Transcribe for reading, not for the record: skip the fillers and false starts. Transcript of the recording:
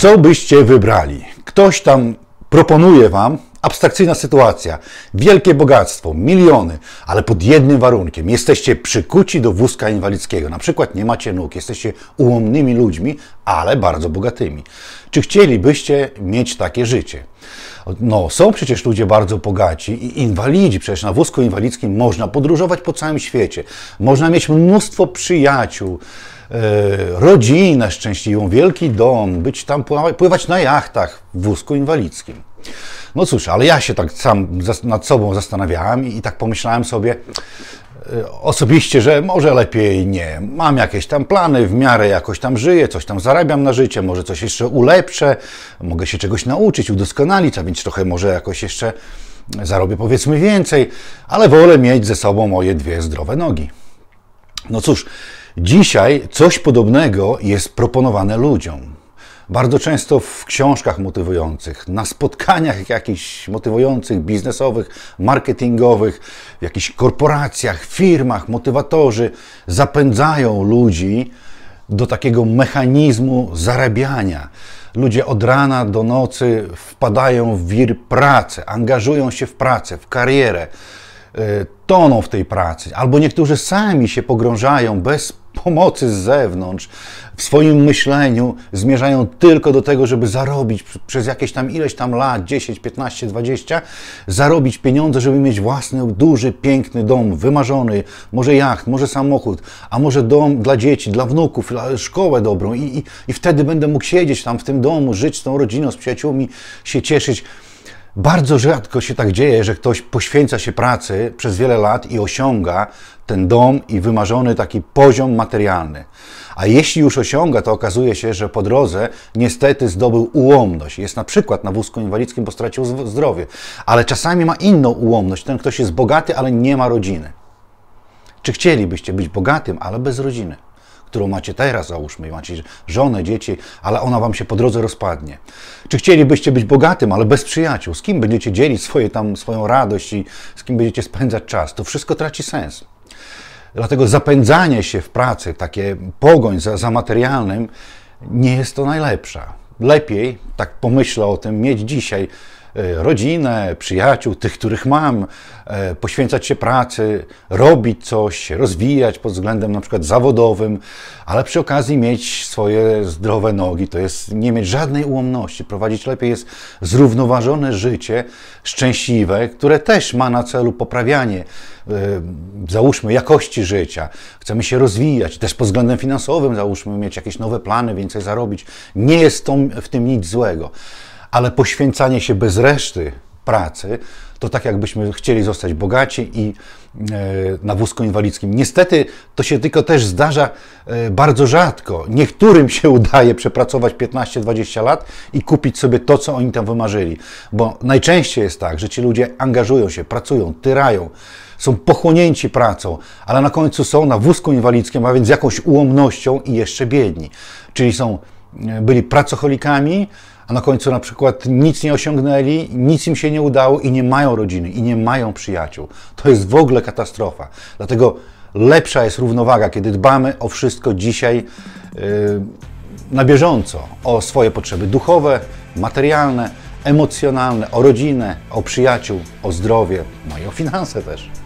Co byście wybrali? Ktoś tam proponuje wam, abstrakcyjna sytuacja, wielkie bogactwo, miliony, ale pod jednym warunkiem. Jesteście przykuci do wózka inwalidzkiego. Na przykład nie macie nóg, jesteście ułomnymi ludźmi, ale bardzo bogatymi. Czy chcielibyście mieć takie życie? No, są przecież ludzie bardzo bogaci i inwalidzi. Przecież na wózku inwalidzkim można podróżować po całym świecie. Można mieć mnóstwo przyjaciół, rodzinę szczęśliwą, wielki dom, być tam, pływać na jachtach w wózku inwalidzkim. No cóż, ale ja się tak sam nad sobą zastanawiałem i tak pomyślałem sobie osobiście, że może lepiej nie. Mam jakieś tam plany, w miarę jakoś tam żyję, coś tam zarabiam na życie, może coś jeszcze ulepszę, mogę się czegoś nauczyć, udoskonalić, a więc trochę może jakoś jeszcze zarobię powiedzmy więcej, ale wolę mieć ze sobą moje dwie zdrowe nogi. No cóż, dzisiaj coś podobnego jest proponowane ludziom. Bardzo często w książkach motywujących, na spotkaniach jakichś motywujących, biznesowych, marketingowych, w jakichś korporacjach, firmach, motywatorzy zapędzają ludzi do takiego mechanizmu zarabiania. Ludzie od rana do nocy wpadają w wir pracy, angażują się w pracę, w karierę, toną w tej pracy, albo niektórzy sami się pogrążają bez pomocy z zewnątrz, w swoim myśleniu zmierzają tylko do tego, żeby zarobić przez jakieś tam ileś tam lat, 10, 15, 20, zarobić pieniądze, żeby mieć własny, duży, piękny dom, wymarzony, może jacht, może samochód, a może dom dla dzieci, dla wnuków, szkołę dobrą i wtedy będę mógł siedzieć tam w tym domu, żyć z tą rodziną, z przyjaciółmi, się cieszyć. Bardzo rzadko się tak dzieje, że ktoś poświęca się pracy przez wiele lat i osiąga ten dom i wymarzony taki poziom materialny. A jeśli już osiąga, to okazuje się, że po drodze niestety zdobył ułomność. Jest na przykład na wózku inwalidzkim, bo stracił zdrowie. Ale czasami ma inną ułomność. Ten ktoś jest bogaty, ale nie ma rodziny. Czy chcielibyście być bogatym, ale bez rodziny? Którą macie teraz, załóżmy, macie żonę, dzieci, ale ona wam się po drodze rozpadnie. Czy chcielibyście być bogatym, ale bez przyjaciół? Z kim będziecie dzielić swoją radość i z kim będziecie spędzać czas? To wszystko traci sens. Dlatego zapędzanie się w pracy, takie pogoń za materialnym, nie jest to najlepsza. Lepiej, tak pomyślę o tym, mieć dzisiaj rodzinę, przyjaciół, tych, których mam, poświęcać się pracy, robić coś, rozwijać pod względem na przykład zawodowym, ale przy okazji mieć swoje zdrowe nogi, to jest nie mieć żadnej ułomności. Prowadzić lepiej jest zrównoważone życie, szczęśliwe, które też ma na celu poprawianie, załóżmy, jakości życia. Chcemy się rozwijać, też pod względem finansowym, załóżmy, mieć jakieś nowe plany, więcej zarobić. Nie jest w tym nic złego. Ale poświęcanie się bez reszty pracy, to tak jakbyśmy chcieli zostać bogaci i na wózku inwalidzkim. Niestety to się tylko też zdarza bardzo rzadko. Niektórym się udaje przepracować 15-20 lat i kupić sobie to, co oni tam wymarzyli. Bo najczęściej jest tak, że ci ludzie angażują się, pracują, tyrają, są pochłonięci pracą, ale na końcu są na wózku inwalidzkim, a więc z jakąś ułomnością i jeszcze biedni. Czyli byli pracocholikami, a na końcu na przykład nic nie osiągnęli, nic im się nie udało i nie mają rodziny, i nie mają przyjaciół. To jest w ogóle katastrofa. Dlatego lepsza jest równowaga, kiedy dbamy o wszystko dzisiaj na bieżąco. O swoje potrzeby duchowe, materialne, emocjonalne, o rodzinę, o przyjaciół, o zdrowie, no i o finanse też.